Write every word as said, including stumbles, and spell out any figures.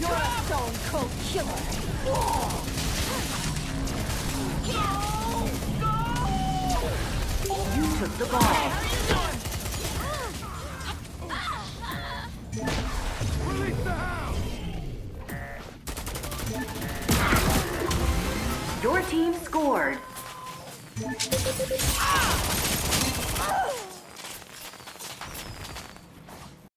You're a stone cold killer. You took the ball. Release the hound! Your team scored. Ah!